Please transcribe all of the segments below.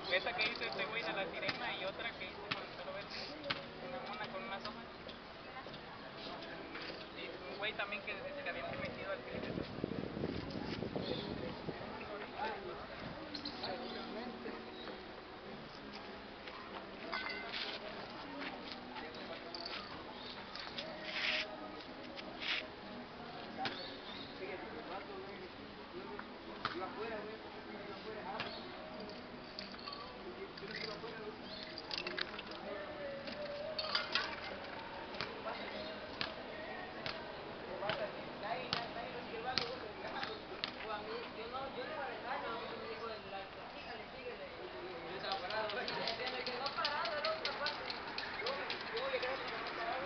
Esa que hizo este güey de la sirena y otra que hizo con el pelo verde. Una mona con unas hojas. Y un güey también que se había metido al crimen. Iba afuera, güey, iba afuera, iba afuera, yo le iba a dejar, no, me dijo, sígale, sígale. Yo estaba parado, güey. Me quedó parado en otra parte. Yo le quedé parado.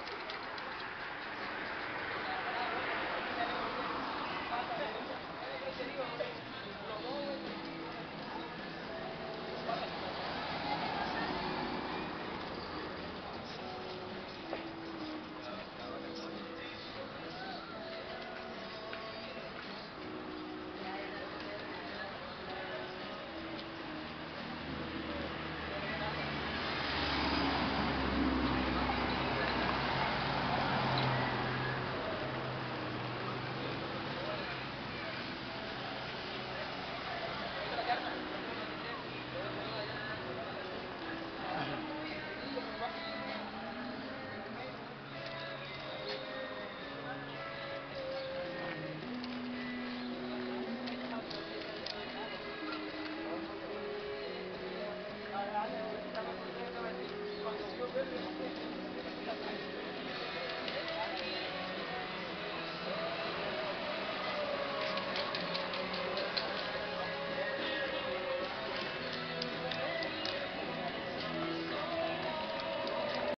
Cuando vio verde